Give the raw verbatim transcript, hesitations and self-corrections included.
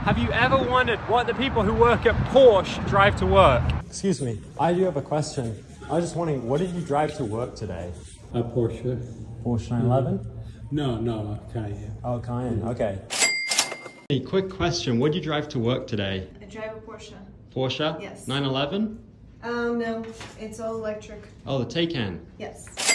Have you ever wondered what the people who work at Porsche drive to work? Excuse me, I do have a question. I was just wondering, what did you drive to work today? A Porsche. Porsche nine eleven? No, no, a Cayenne. Oh, Cayenne, okay. Hey, quick question, what did you drive to work today? I drive a Porsche. Porsche? Yes. nine eleven? Um, no, it's all electric. Oh, the Taycan? Yes.